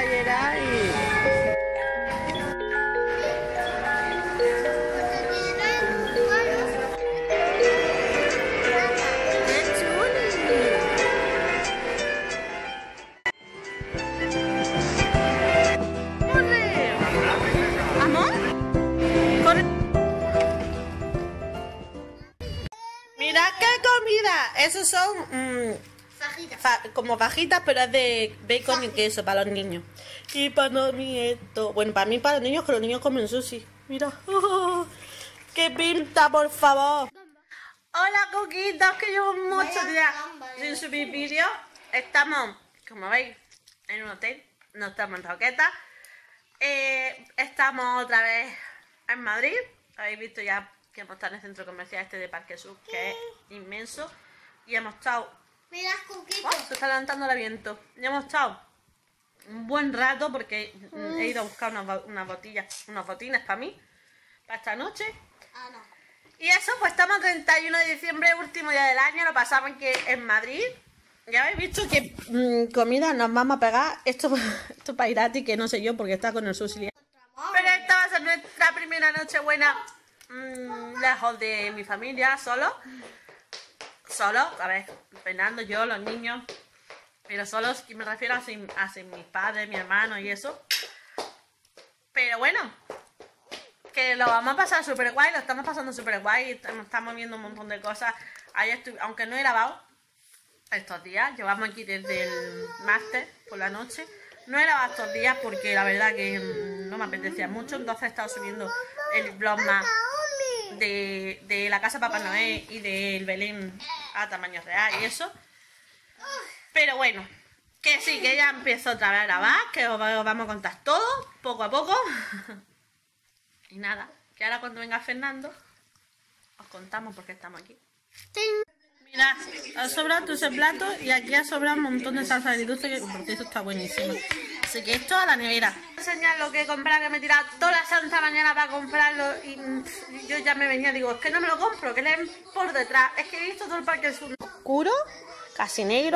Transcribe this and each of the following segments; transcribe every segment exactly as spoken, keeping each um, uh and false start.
playera y... Mirad qué comida. Esos son mmm, fajitas. fa como fajitas, pero es de bacon Fajita. y queso para los niños. Y para mí esto. Bueno, para mí para los niños, que los niños comen sushi. Mira. Oh, ¡qué pinta, por favor! Hola, coquitos, que llevo muchos días sin subir vídeos. Estamos, como veis, en un hotel. No estamos en Roqueta. Eh, estamos otra vez en Madrid. Habéis visto ya que hemos estado en el centro comercial este de Parque Sur, que es inmenso. Y hemos estado... Mira, coquitos. Oh, se está levantando el viento. Y hemos estado un buen rato porque mm. he ido a buscar unas, unas botillas, unos botines para mí, para esta noche. Ah, no. Y eso, pues estamos treinta y uno de diciembre, último día del año. Lo pasamos aquí en Madrid. Ya habéis visto que mmm, comida nos vamos a pegar. Esto, esto para Irati, que no sé yo porque está con el sushi. Pero esta va a ser nuestra primera noche buena mmm, lejos de mi familia, solo. Solo, a ver, Fernando, yo, los niños. Pero solos, me refiero a sin, a sin mis padres, mi hermano y eso. Pero bueno, que lo vamos a pasar súper guay, lo estamos pasando súper guay. Estamos viendo un montón de cosas. Ayer estuve, aunque no he grabado estos días, llevamos aquí desde el máster por la noche. No he grabado estos días porque la verdad que no me apetecía mucho. Entonces he estado subiendo el vlog más de, de la casa Papá Noel y del Belén a tamaño real y eso. Pero bueno, que sí, que ya empiezo otra vez a grabar, que os vamos a contar todo, poco a poco. Y nada, que ahora cuando venga Fernando, os contamos por qué estamos aquí. Mira, ha sobrado todo ese plato y aquí ha sobrado un montón de salsa de dulce, que porque eso está buenísimo. Así que esto a la nevera. Voy a enseñar lo que he comprado, que me he tirado toda la santa mañana para comprarlo y, y yo ya me venía, digo, es que no me lo compro, que leen por detrás. Es que he visto todo el Parque Sur oscuro, casi negro,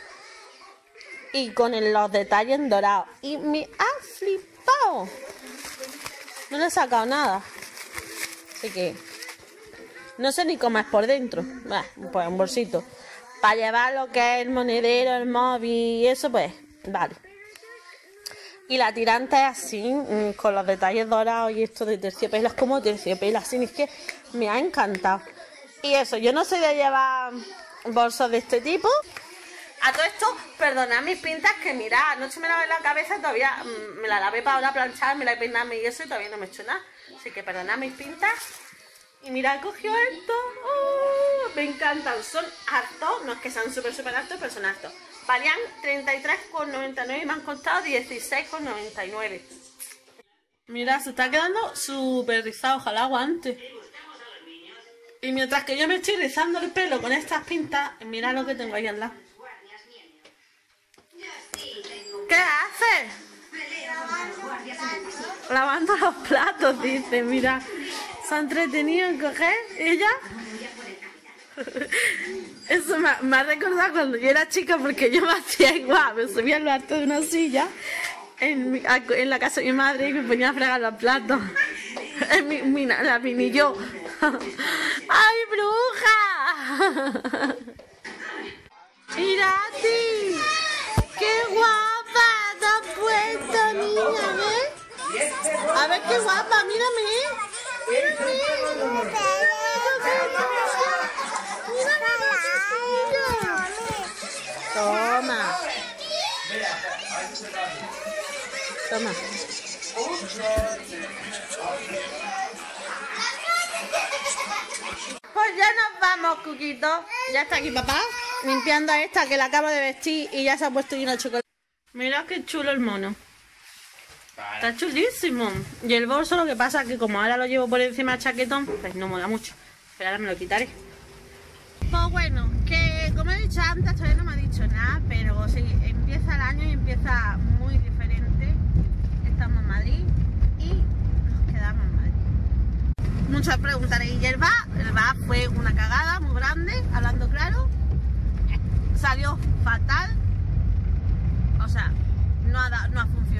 y con el, los detalles en dorado. Y me ha flipado. No le he sacado nada. Así que no sé ni cómo es por dentro. Bah, pues un bolsito. Para llevar lo que es el monedero, el móvil y eso, pues vale. Y la tirante es así, con los detalles dorados y esto de terciopelo. Es como terciopelo, así. Es que me ha encantado. Y eso, yo no soy de llevar bolsos de este tipo. A todo esto, perdonad mis pintas, que mirad, anoche me lavé la cabeza, todavía mmm, me la lavé para ahora planchar, me la he peinado y eso y todavía no me he hecho nada. Así que perdonad mis pintas. Y mirad, cogió esto. Oh, me encantan, son hartos, no es que sean súper súper hartos, pero son hartos. Valían treinta y tres con noventa y nueve y me han costado dieciséis con noventa y nueve. Mirad, se está quedando súper rizado, ojalá aguante. Y mientras que yo me estoy rizando el pelo con estas pintas, mirad lo que tengo ahí al lado. ¿Qué haces? Lavando los platos, dice, mira. Se ha entretenido en coger ella. Eso me, me ha recordado cuando yo era chica, porque yo me hacía igual. Me subía al alto de una silla en, mi, en la casa de mi madre y me ponía a fregar los platos. En mi, mi, la mini yo. ¡Ay, bruja! ¡Irati! ¡Qué guapa! ¡Te has puesto, niña! ¿Ves? A ver qué guapa, mírame. Mírame. Mírame. Toma. Toma. Pues ya nos vamos, Cuquito. Ya está aquí papá, limpiando a esta que la acabo de vestir y ya se ha puesto lleno de chocolate. Mira qué chulo el mono. Está chulísimo. Y el bolso, lo que pasa es que como ahora lo llevo por encima del chaquetón, pues no mola mucho. Pero ahora me lo quitaré. Pues bueno, que como he dicho antes, todavía no me ha dicho nada, pero sí, empieza el año y empieza muy diferente. Estamos en Madrid y nos quedamos en Madrid. Muchos preguntaréis, ¿y el V A? El V A fue una cagada muy grande, hablando claro. Salió fatal. O sea, no ha, no ha funcionado.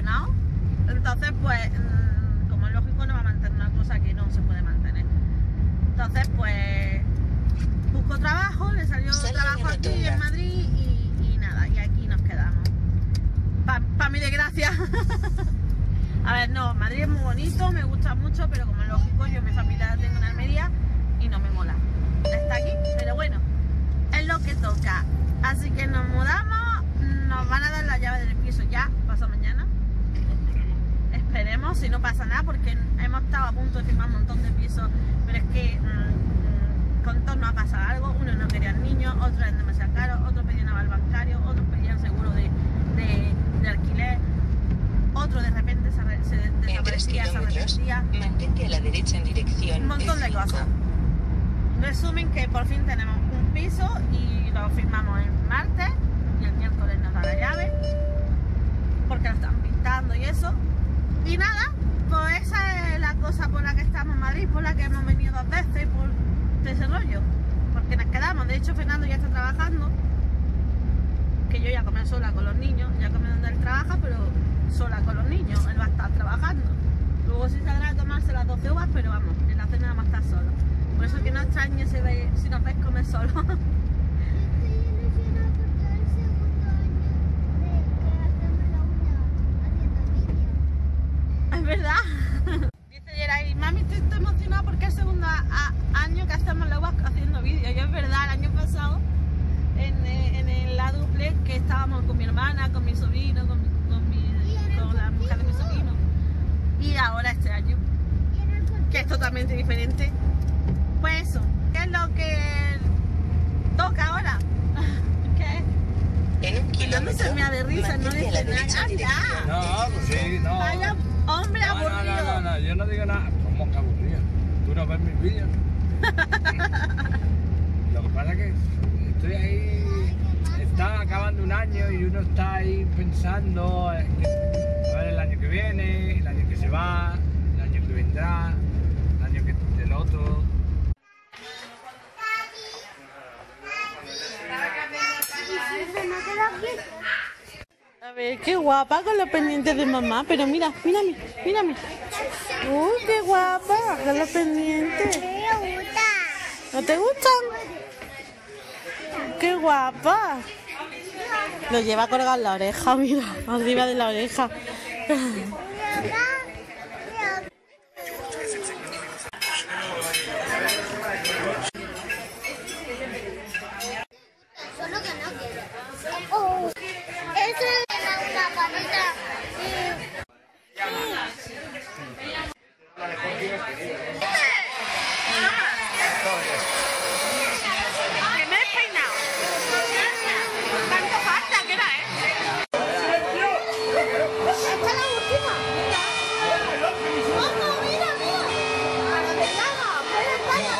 pues, mmm, como es lógico, no va a mantener una cosa que no se puede mantener. Entonces, pues, busco trabajo, le salió trabajo aquí en Madrid y, y nada, y aquí nos quedamos. Para pa mi desgracia. A ver, no, Madrid es muy bonito, me gusta mucho, pero como es lógico, yo mi familia la tengo en Almería y no me mola. Está aquí, pero bueno, es lo que toca. Así que nos mudamos, nos van a dar la llave del piso ya, pasado mañana. Esperemos, si no pasa nada, porque hemos estado a punto de firmar un montón de pisos, pero es que mmm, con todos nos ha pasado algo. Unos no querían niños, otros eran demasiado caros, otros pedían aval bancario, otros pedían seguro de, de, de alquiler, otro de repente se, re, se desaparecía, se arrepentía. Mantente a la derecha en dirección. Un montón de cosas. Resumen que por fin tenemos un piso y lo firmamos el martes y el miércoles nos da la llave porque lo están pintando y eso. Y nada, pues esa es la cosa por la que estamos en Madrid, por la que hemos venido dos veces, por ese rollo, porque nos quedamos. De hecho, Fernando ya está trabajando, que yo ya comí sola con los niños, ya comí donde él trabaja, pero sola con los niños, él va a estar trabajando. Luego sí saldrá a tomarse las doce uvas, pero vamos, en la cena nada más está solo. Por eso que no extrañe si, ve, si nos ves comer solo. Es verdad. Dice Yeray, mami, estoy, estoy emocionada porque es el segundo a, año que hacemos la uvas haciendo vídeos. Y es verdad, el año pasado en, en, en la duplex que estábamos con mi hermana, con mi sobrino, con, mi, con, mi, con la mujer de mi sobrino. Y ahora este año, que es totalmente diferente. Pues eso, ¿qué es lo que toca ahora? ¿Qué? En un Fernando se me de risa, no dice nada. No, pues sí, no. Vaya hombre no, aburrido. No, no, no, no, yo no digo nada. ¿Cómo que aburrido? Tú no ves mis vídeos. Lo que pasa es que estoy ahí, está acabando un año y uno está ahí pensando en que, a ver, el año que viene, el año que se va, el año que vendrá, el año que del otro. A ver, qué guapa con los pendientes de mamá, pero mira, mírame, mírame. Uy, qué guapa con los pendientes. ¿No te gustan? Qué guapa. Lo lleva colgado en la oreja, mira, arriba de la oreja. Solo que no quiero. Oh, eso es una panita. Que me he peinado. Tanto falta que era, ¿eh? Esta es la última. ¡Ojo, mira, mira! ¡A la ventana! ¡Por la ventana!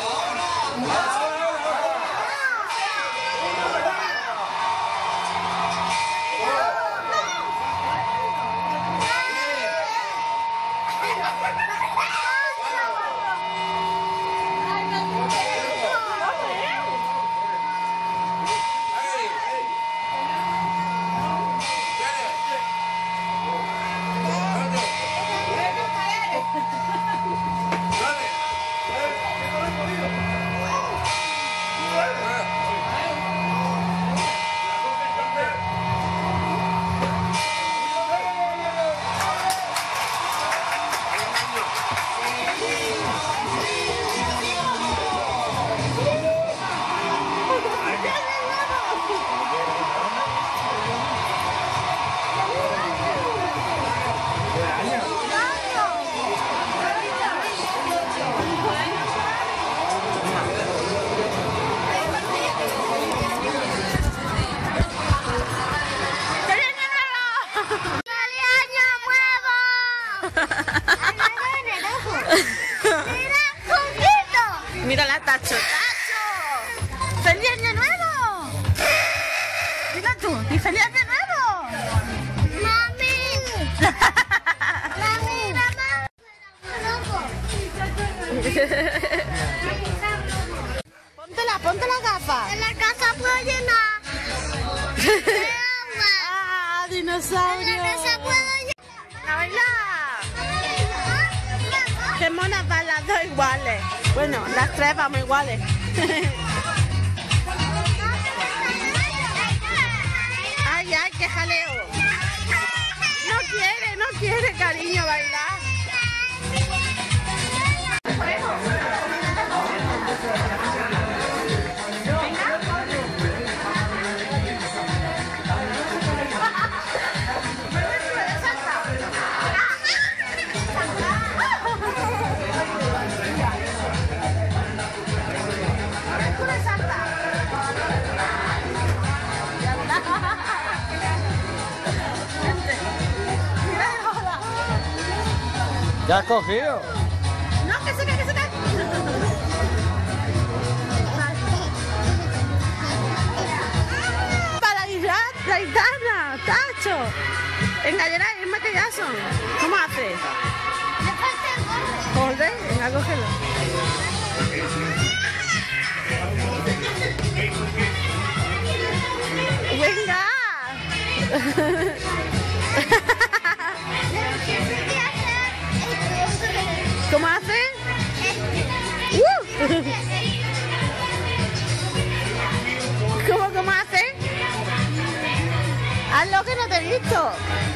Mira la Tacho. ¡Tacho! ¡Feliz año nuevo! Mira tú, ¿y feliz año nuevo? ¡Mami! ¡Mami, mamá! Póntela, ponte la gafa. En la casa puedo llenar de agua. ¡Ah, En dinosaurio! la casa puedo llenar. ¡A bailar! dos iguales. Bueno, las tres vamos iguales. Ay, ay, qué jaleo. No quiere, no quiere, cariño, bailar. ¿Ya has cogido? No, que se cae, que se cae. Para la Aitana, tacho. Venga, Geray, es más que ya son. ¿Cómo hace? ¿Corre? Venga, cógelo. Venga. ¿Cómo hace? Uh. ¿Cómo, cómo hace? Hazlo que no te he visto.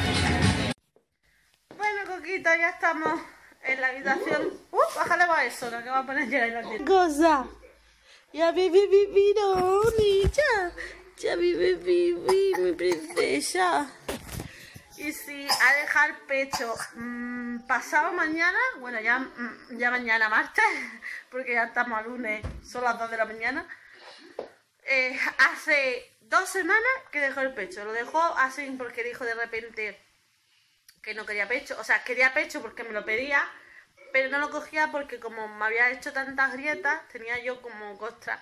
Bueno, Coquito, ya estamos en la habitación. Uh, bájale a eso, lo que va a poner ya en la tienda. Cosa. Ya viví, viví, no, niña. Ya viví, viví, mi princesa. Y si ha dejado el pecho mmm, pasado mañana, bueno, ya, mmm, ya mañana martes, porque ya estamos a lunes, son las dos de la mañana. Eh, hace dos semanas que dejó el pecho. Lo dejó así porque dijo de repente que no quería pecho. O sea, quería pecho porque me lo pedía, pero no lo cogía porque como me había hecho tantas grietas, tenía yo como costra.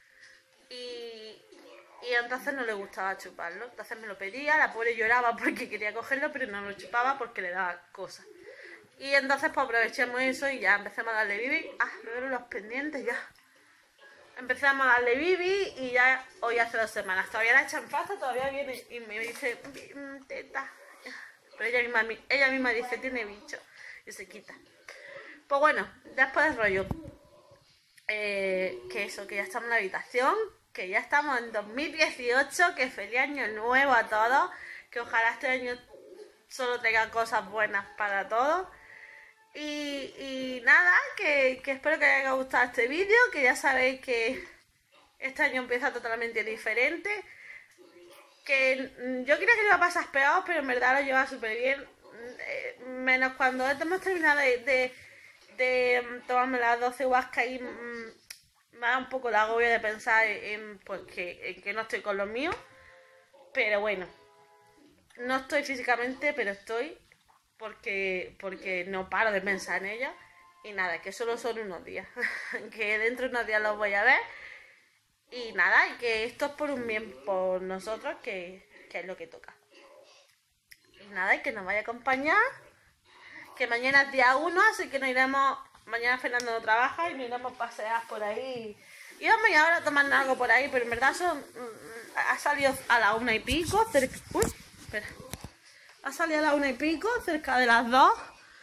Y... Y entonces no le gustaba chuparlo. Entonces me lo pedía, la pobre lloraba porque quería cogerlo, pero no lo chupaba porque le daba cosas. Y entonces pues aprovechamos eso y ya empezamos a darle bibi. Ah, me duelen los pendientes ya. Empezamos a darle bibi y ya hoy hace dos semanas. Todavía la echan pasta, todavía viene y me dice, teta. Pero ella misma, ella misma dice, tiene bicho. Y se quita. Pues bueno, después del rollo. Eh, que eso, que ya estamos en la habitación. Que ya estamos en dos mil dieciocho, que feliz año nuevo a todos, que ojalá este año solo traiga cosas buenas para todos. Y, y nada, que, que espero que os haya gustado este vídeo, que ya sabéis que este año empieza totalmente diferente. Que yo creía que lo iba a pasar peor, pero en verdad lo lleva súper bien. Eh, menos cuando hemos terminado de, de, de tomarme las doce huascas y... Mm, me da un poco de agobio de pensar en, pues, que, en que no estoy con los míos. Pero bueno, no estoy físicamente, pero estoy porque, porque no paro de pensar en ella. Y nada, que solo son unos días. Que dentro de unos días los voy a ver. Y nada, y que esto es por un bien por nosotros, que, que es lo que toca. Y nada, y que nos vaya a acompañar. Que mañana es día uno, así que nos iremos... Mañana Fernando no trabaja y nos iremos a pasear por ahí. Y vamos a ahora a tomar algo por ahí, pero en verdad son, ha salido a la una y pico, cerca, uy, espera. Ha salido a la una y pico, cerca de las dos.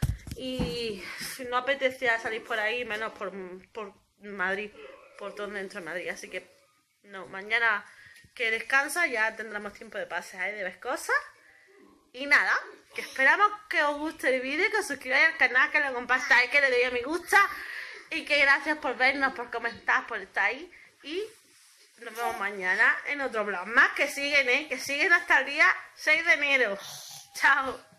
Y no apetecía salir por ahí, menos por, por Madrid, por todo dentro de Madrid. Así que no, mañana que descansa ya tendremos tiempo de pasear y de ver cosas. Y nada, que esperamos que os guste el vídeo, que os suscribáis al canal, que lo compartáis, que le deis a me gusta. Y que gracias por vernos, por comentar, por estar ahí. Y nos vemos mañana en otro vlog más, que siguen, ¿eh? Que siguen hasta el día seis de enero. Chao.